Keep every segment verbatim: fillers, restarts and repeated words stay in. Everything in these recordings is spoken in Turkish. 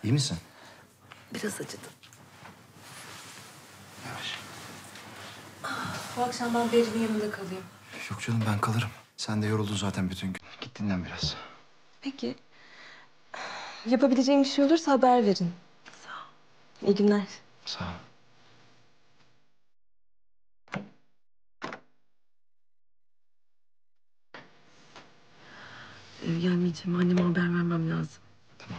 İyi misin? Biraz acıdı. Yavaş. Bu akşam ben Berin'in yanında kalayım. Yok canım, ben kalırım. Sen de yoruldun zaten bütün gün. Git dinlen biraz. Peki. Yapabileceğim bir şey olursa haber verin. Sağ ol. İyi günler. Sağ ol. Ee, gelmeyeceğim. Anneme haber vermem lazım. Tamam.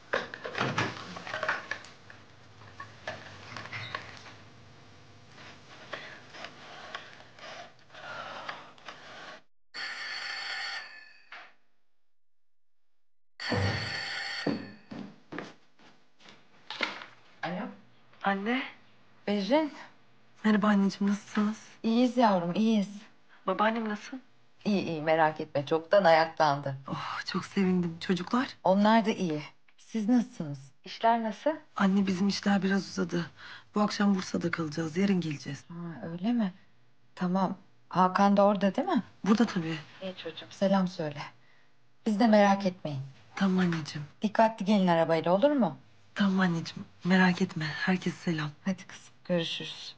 Alo, Anne. Berrin. Merhaba anneciğim. Nasılsınız? İyiyiz yavrum, iyiyiz. Babaannem nasıl? İyi iyi, merak etme. Çoktan ayaklandı. Oh, çok sevindim. Çocuklar? Onlar da iyi. Siz nasılsınız? İşler nasıl? Anne bizim işler biraz uzadı. Bu akşam Bursa'da kalacağız. Yarın geleceğiz. Ha, öyle mi? Tamam. Hakan da orada değil mi? Burada tabii. İyi çocuğum. Selam söyle. Biz de merak etmeyin. Tamam anneciğim. Dikkatli gelin arabayla, olur mu? Tamam anneciğim. Merak etme. Herkese selam. Hadi kızım, görüşürüz.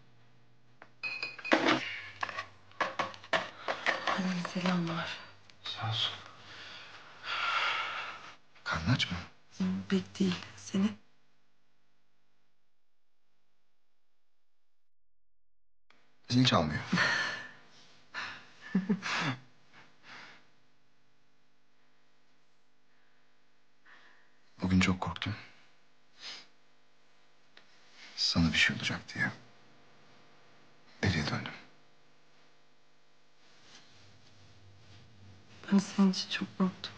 Anne selamlar. Sağ olsun. Karnın aç mı? Hı, pek değil. Senin? Zil çalmıyor. Bugün çok korktum. Sana bir şey olacak diye. Deliye döndüm. Ben senin için çok korktum.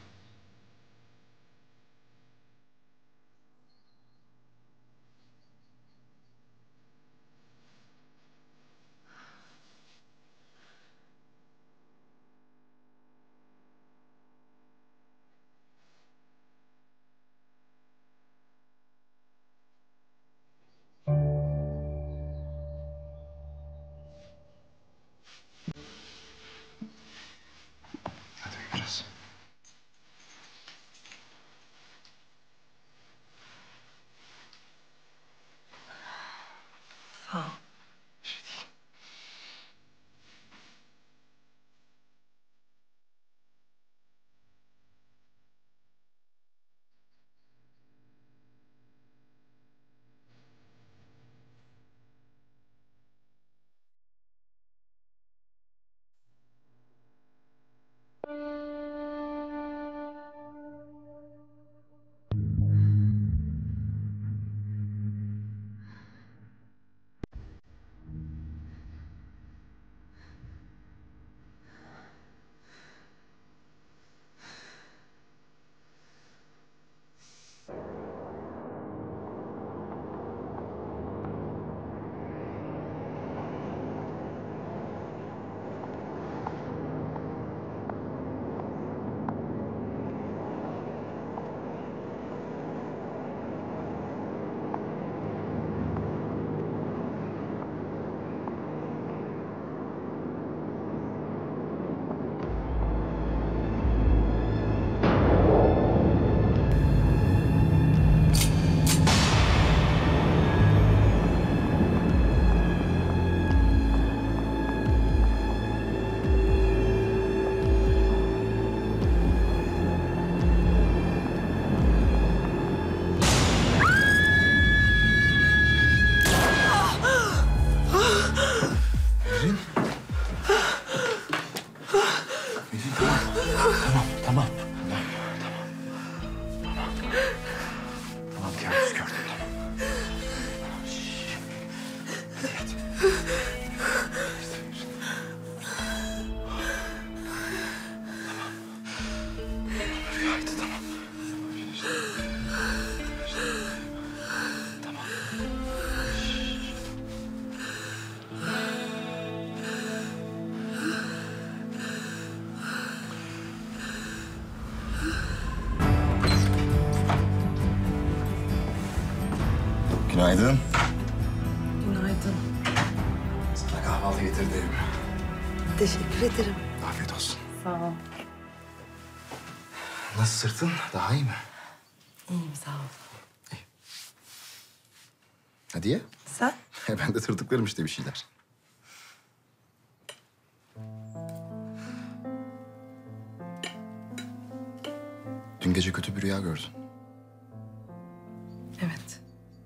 Hadi biraz. Sağ ol. Bir şey değil. Berin. Berin, tamam. Tamam, tamam. Tamam, tamam. Tamam. Tamam, kabus gördüm, tamam. Tamam, şşş. Hadi yat. Rüyaydı, tamam. Tamam. Günaydın. Günaydın. Sana kahvaltı getirdim. Teşekkür ederim. Afiyet olsun. Sağ ol. Nasıl sırtın? Daha iyi mi? İyiyim sağ ol. İyi. Hadi ye. Sen? Ben de tırtıklarım işte bir şeyler. Dün gece kötü bir rüya gördün. Evet.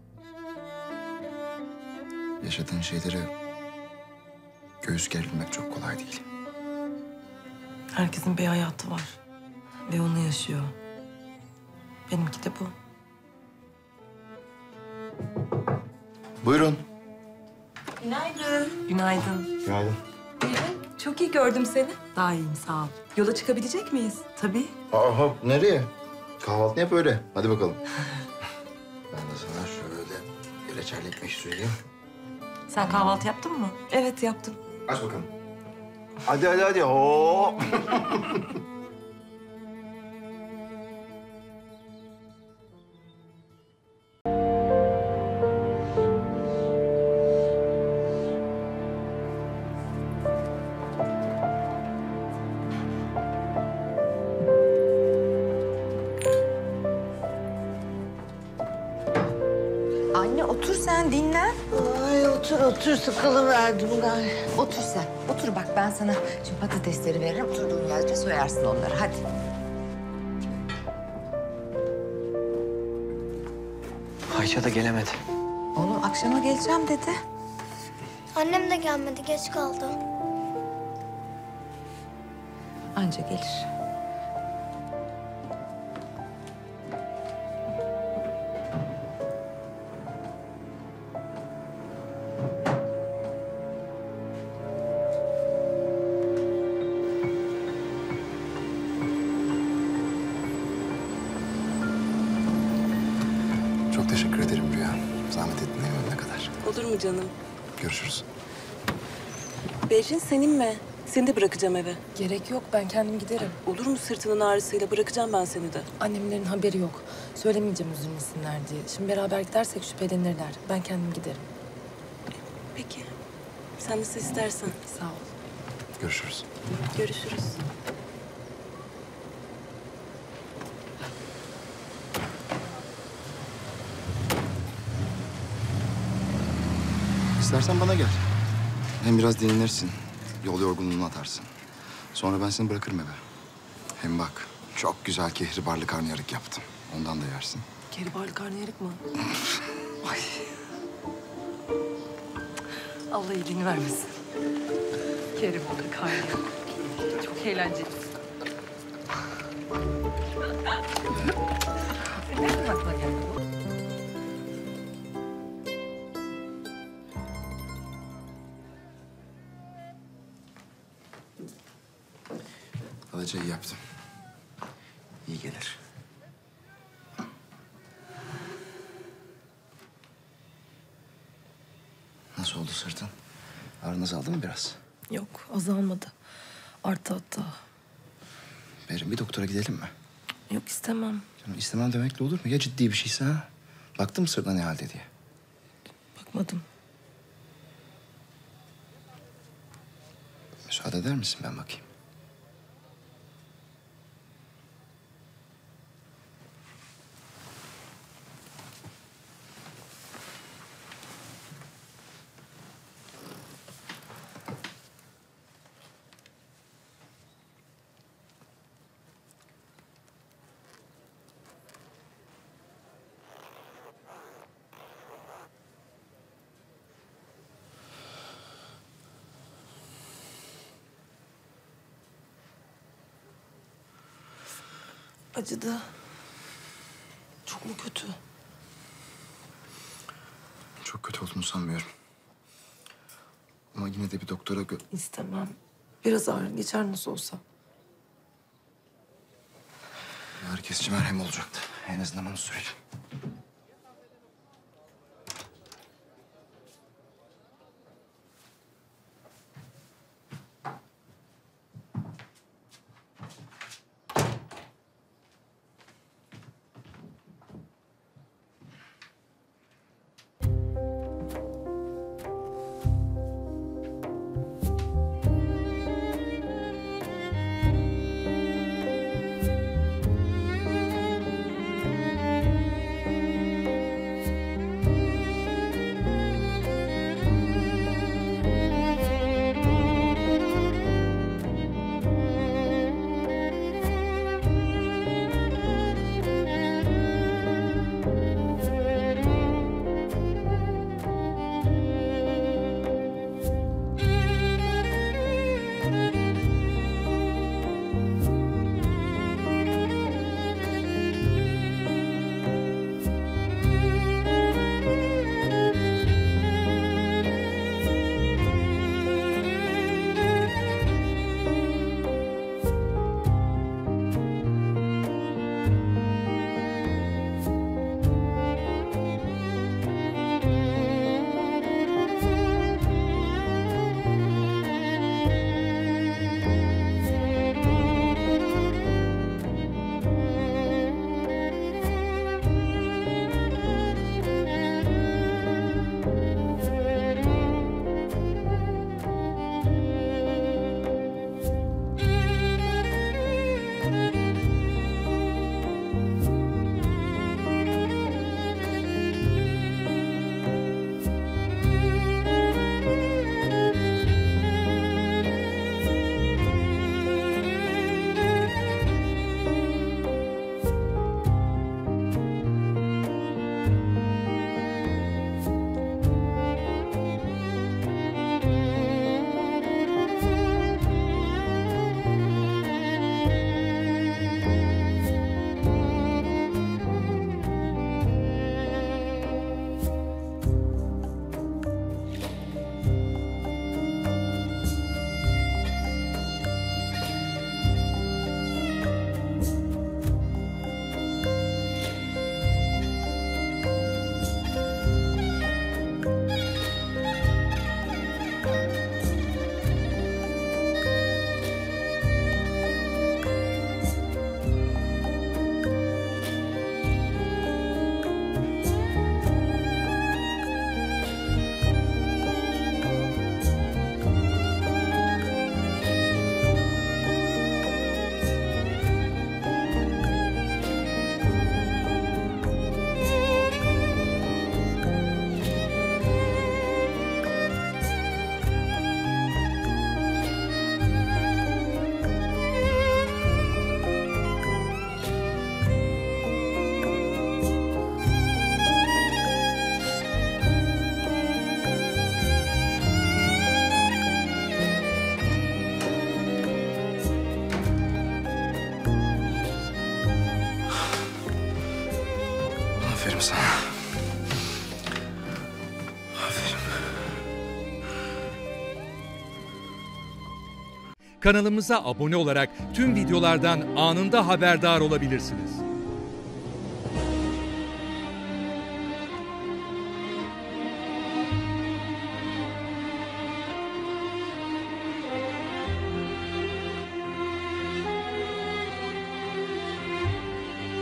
Yaşadığın şeyleri göğüs gerilmek çok kolay değil. Herkesin bir hayatı var. Ve onu yaşıyor. Benimki de bu. Buyurun. Günaydın. Günaydın. Günaydın. Çok iyi gördüm seni. Daha iyiyim sağ ol. Yola çıkabilecek miyiz? Tabii. Aha, nereye? Kahvaltı yap öyle. Hadi bakalım. Ben de sana şöyle reçelli ekmek söyleyeyim. Sen kahvaltı yaptın mı? Evet yaptım. Aç bakalım. Hadi hadi hadi. Oo. Anne otur sen dinlen. Ay otur otur sıkılıverdim galiba. Otur sen. Otur bak ben sana şimdi patatesleri veririm. Oturduğun yerde soyarsın onları hadi. Ayça da gelemedi. Oğlum akşama geleceğim dedi. Annem de gelmedi, geç kaldı. Anca gelir. Çok teşekkür ederim Rüya. Zahmet ettin evime kadar. Olur mu canım? Görüşürüz. Berrin senin mi? Seni de bırakacağım eve. Gerek yok, ben kendim giderim. Olur mu sırtının ağrısıyla? Bırakacağım ben seni de. Annemlerin haberi yok. Söylemeyeceğim üzülmesinler diye. Şimdi beraber gidersek şüphelenirler. Ben kendim giderim. Peki. Sen nasıl istersen. Sağ ol. Görüşürüz. Görüşürüz. İstersen bana gel. Hem biraz dinlenirsin. Yol yorgunluğunu atarsın. Sonra ben seni bırakırım eve. Hem bak, çok güzel kehribarlı karnıyarık yaptım. Ondan da yersin. Keribarlı karnıyarık mı? Ay. Allah iyiliğini vermesin. Keribarlı karnıyarık. Çok eğlenceli. Nereden aklına geldi bu? Alaca iyi yaptım. İyi gelir. Nasıl oldu sırtın? Ağrın azaldı mı biraz? Yok, azalmadı. Arttı hatta. Berin, bir doktora gidelim mi? Yok istemem. Canım istemem demekle olur mu? Ya ciddi bir şeyse ha? Baktın mı sırtına ne halde diye? Bakmadım. Müsaade eder misin ben bakayım? Acıdı. Çok mu kötü? Çok kötü olduğunu sanmıyorum. Ama yine de bir doktora gö... İstemem. Biraz ağrı geçer nasıl olsa. Herkes için merhem olacaktı. En azından onu söyleyeyim. Aferin sana. Aferin. Kanalımıza abone olarak tüm videolardan anında haberdar olabilirsiniz.